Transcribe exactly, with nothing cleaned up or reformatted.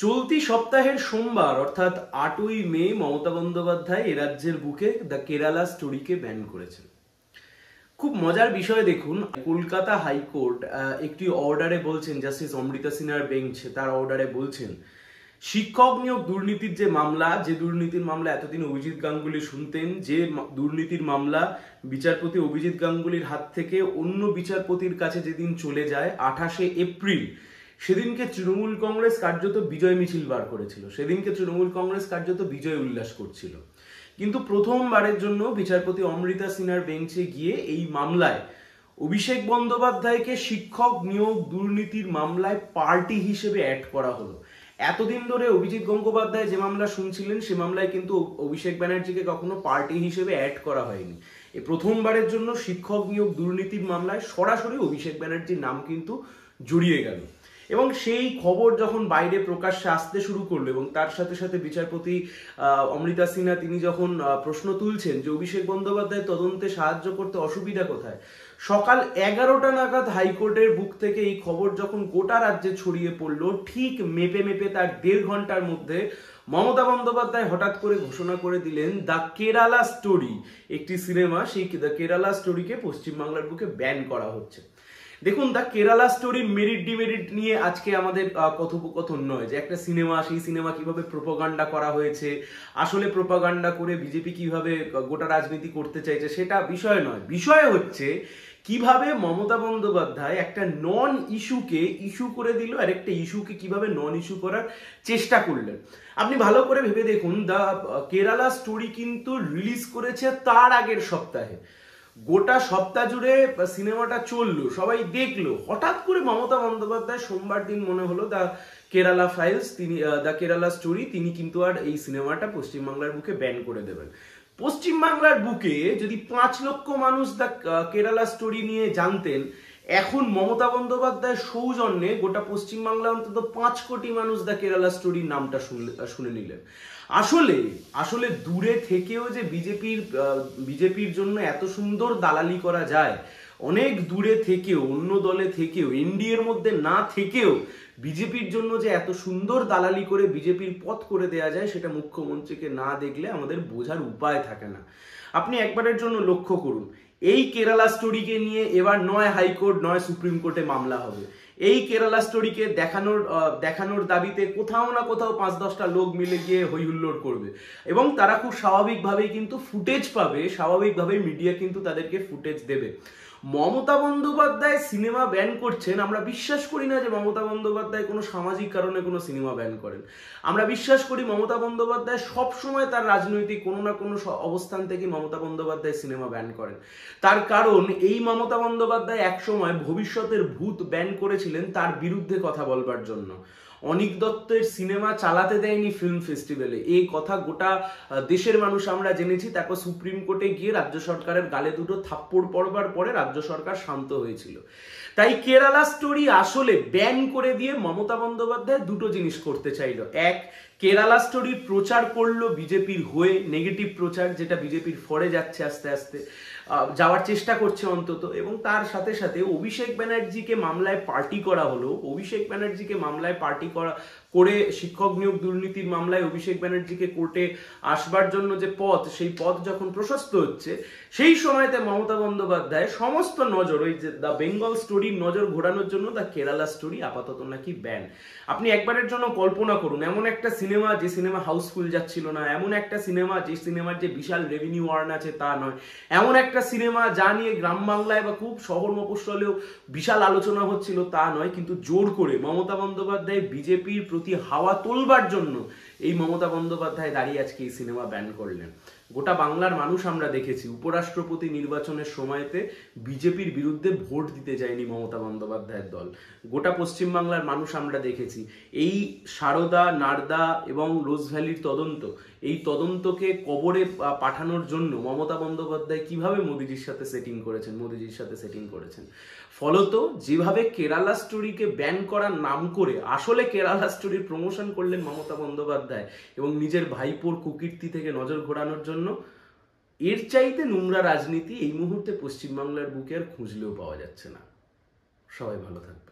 চলতি সপ্তাহের সোমবার অর্থাৎ আটই মে মমতা বন্দ্যোপাধ্যায় এ রাজ্যের বুকে দ্য কেরালা স্টোরিকে ব্যান করেছেন। খুব মজার বিষয় দেখুন, কলকাতা হাইকোর্ট একটি অর্ডারে বলছেন, জাস্টিস অমৃতা সিনহার বেঞ্চ তার অর্ডারে বলছেন শিক্ষক নিয়োগ দুর্নীতির যে মামলা, যে দুর্নীতির মামলা এতদিন অভিজিৎ গাঙ্গুলি শুনতেন, যে দুর্নীতির মামলা বিচারপতি অভিজিৎ গাঙ্গুলির হাত থেকে অন্য বিচারপতির কাছে যেদিন চলে যায় আঠাশে এপ্রিল, সেদিনকে তৃণমূল কংগ্রেস কার্যত বিজয় মিছিল বার করেছিল, সেদিনকে তৃণমূল কংগ্রেস কার্যত বিজয় উল্লাস করছিল। কিন্তু প্রথমবারের জন্য বিচারপতি অমৃতা সিনহার বেঞ্চে গিয়ে এই মামলায় অভিষেক বন্দ্যোপাধ্যায়কে শিক্ষক নিয়োগ দুর্নীতির মামলায় পার্টি হিসেবে অ্যাড করা হলো। এতদিন ধরে অভিজিৎ গঙ্গোপাধ্যায় যে মামলা শুনছিলেন সে মামলায় কিন্তু অভিষেক ব্যানার্জিকে কখনো পার্টি হিসেবে অ্যাড করা হয়নি। এই প্রথমবারের জন্য শিক্ষক নিয়োগ দুর্নীতির মামলায় সরাসরি অভিষেক ব্যানার্জির নাম কিন্তু জড়িয়ে গেল এবং সেই খবর যখন বাইরে প্রকাশ্যে আসতে শুরু করলো এবং তার সাথে সাথে বিচারপতি অমৃতা সিনহা তিনি যখন প্রশ্ন তুলছেন যে অভিষেক বন্দ্যোপাধ্যায় তদন্তে সাহায্য করতে অসুবিধা কোথায়, সকাল এগারোটা নাগাদ হাইকোর্টের বুক থেকে এই খবর যখন গোটা রাজ্যে ছড়িয়ে পড়লো, ঠিক মেপে মেপে তার দেড় ঘন্টার মধ্যে মমতা বন্দ্যোপাধ্যায় হঠাৎ করে ঘোষণা করে দিলেন দ্য কেরালা স্টোরি একটি সিনেমা, সেই দ্য কেরালা স্টোরিকে পশ্চিমবাংলার বুকে ব্যান করা হচ্ছে। দেখুন, দ্য কেরালা স্টোরির মেরিট ডিমেরিট নিয়ে আজকে আমাদের কথোপকথন নয় যে একটা সিনেমা, সেই সিনেমা কিভাবে প্রোপাগান্ডা করা হয়েছে, আসলে প্রোপাগান্ডা করে বিজেপি কিভাবে গোটা রাজনীতি করতে চাইছে সেটা বিষয় নয়। বিষয় হচ্ছে কিভাবে মমতা বন্দ্যোপাধ্যায় একটা নন ইস্যুকে ইস্যু করে দিল আর একটা ইস্যুকে কিভাবে নন ইস্যু করার চেষ্টা করলেন। আপনি ভালো করে ভেবে দেখুন, দ্য কেরালা স্টোরি কিন্তু রিলিজ করেছে তার আগের সপ্তাহে, গোটা সপ্তাহ জুড়ে সিনেমাটা চললো, সবাই দেখলো। হঠাৎ করে মমতা বন্দ্যোপাধ্যায় সোমবার দিন মনে হলো দ্য কেরালা ফাইলস তিনি দ্য কেরালা স্টোরি তিনি কিন্তু আর এই সিনেমাটা পশ্চিমবাংলার বুকে ব্যান করে দেবেন। পশ্চিমবাংলার বুকে যদি পাঁচ লক্ষ মানুষ দ্য কেরালা স্টোরি নিয়ে জানতেন, এখন মমতা বন্দ্যোপাধ্যায়ের সৌজন্যে গোটা পশ্চিমবাংলা অন্তত পাঁচ কোটি মানুষ দ্য কেরালা স্টোরির নামটা শুনে নিলেন। আসলে আসলে দূরে থেকেও যে বিজেপির বিজেপির জন্য এত সুন্দর দালালি করা যায়, অনেক দূরে থেকেও, অন্য দলে থেকেও, এনডিএর মধ্যে না থেকেও বিজেপির জন্য যে এত সুন্দর দালালি করে বিজেপির পথ করে দেয়া যায়, সেটা মুখ্যমন্ত্রীকে না দেখলে আমাদের বোঝার উপায় থাকে না। আপনি একবারের জন্য লক্ষ্য করুন, এই কেরালা স্টোরিকে নিয়ে এবার নয় হাইকোর্ট নয় সুপ্রিম কোর্টে মামলা হবে। এই কেরালা স্টোরিকে দেখানোর দেখানোর দাবিতে কোথাও না কোথাও পাঁচ দশটা লোক মিলে গিয়ে হই হুল্লোড় করবে এবং তারা খুব স্বাভাবিকভাবেই কিন্তু ফুটেজ পাবে, স্বাভাবিকভাবেই মিডিয়া কিন্তু তাদেরকে ফুটেজ দেবে। মমতা বন্দ্যোপাধ্যায় সিনেমা ব্যান করছেন, আমরা বিশ্বাস করি না যে মমতা বন্দ্যোপাধ্যায় কোনো সামাজিক কারণে কোনো সিনেমা ব্যান করেন। আমরা বিশ্বাস করি মমতা বন্দ্যোপাধ্যায় সবসময় তার রাজনৈতিক কোনো না কোনো অবস্থান থেকে মমতা বন্দ্যোপাধ্যায় সিনেমা ব্যান করেন। তার কারণ এই মমতা বন্দ্যোপাধ্যায় একসময় ভবিষ্যতের ভূত ব্যান করেছিলেন তার বিরুদ্ধে কথা বলবার জন্য। অনিক দত্তের সিনেমা চালাতে দেয়নি ফিল্ম ফেস্টিভ্যালে, এই কথা গোটা দেশের মানুষ আমরা জেনেছি। তারপর সুপ্রিম কোর্টে গিয়ে রাজ্য সরকারের গালে দুটো থাপ্পড় পড়বার পরে রাজ্য সরকার শান্ত হয়েছিল। তাই কেরালা স্টোরি আসলে ব্যান করে দিয়ে মমতা বন্দ্যোপাধ্যায় দুটো জিনিস করতে চাইল। এক, কেরালা স্টোরির প্রচার করলো বিজেপির হয়ে, নেগেটিভ প্রচার, যেটা বিজেপির ফরে যাচ্ছে আস্তে আস্তে, যাওয়ার চেষ্টা করছে অন্তত। এবং তার সাথে সাথে অভিষেক ব্যানার্জিকে মামলায় পার্টি করা হলো, অভিষেক ব্যানার্জিকে মামলায় পার্টি করা করে শিক্ষক নিয়োগ দুর্নীতির মামলায় অভিষেক ব্যানার্জিকে কোর্টে আসবার জন্য যে পথ, সেই পথ যখন প্রশস্ত হচ্ছে, সেই সময়তে মমতা বন্দ্যোপাধ্যায় সমস্ত নজর ওই যে দ্য বেঙ্গল স্টোরির নজর ঘোরানোর জন্য দ্য কেরালা স্টোরি আপাতত নাকি ব্যান। আপনি একবারের জন্য কল্পনা করুন, এমন একটা সিনেমা যে সিনেমা হাউসফুল যাচ্ছিল না, এমন একটা সিনেমা যে সিনেমার যে বিশাল রেভিনিউ আর্ন আছে তা নয়, এমন একটা সিনেমা যা নিয়ে গ্রাম বাংলায় বা খুব শহর মফস্বলেও বিশাল আলোচনা হচ্ছিল তা নয়, কিন্তু জোর করে মমতা বন্দ্যোপাধ্যায় বিজেপির প্রতি হাওয়া তোলবার জন্য এই মমতা বন্দ্যোপাধ্যায় দাঁড়িয়ে আজকে এই সিনেমা ব্যান করলেন। গোটা বাংলার মানুষ আমরা দেখেছি উপরাষ্ট্রপতি নির্বাচনের সময়তে বিজেপির বিরুদ্ধে ভোট দিতে যায়নি মমতা বন্দ্যোপাধ্যায়ের দল। গোটা পশ্চিমবাংলার মানুষ আমরা দেখেছি এই সারদা, নারদা এবং রোজ ভ্যালির তদন্ত, এই তদন্তকে কবরে পাঠানোর জন্য মমতা বন্দ্যোপাধ্যায় কিভাবে মোদিজির সাথে সেটিং করেছেন মোদিজির সাথে সেটিং করেছেন ফলত যেভাবে কেরালা স্টোরিকে ব্যান করার নাম করে আসলে কেরালা স্টোরির প্রমোশন করলেন মমতা বন্দ্যোপাধ্যায় এবং নিজের ভাইপোর কুকীর্তি থেকে নজর ঘোরানোর জন্য, এর চাইতে নোংরা রাজনীতি এই মুহূর্তে পশ্চিমবাংলার বুকে আর খুঁজলেও পাওয়া যাচ্ছে না। সবাই ভালো থাকবে।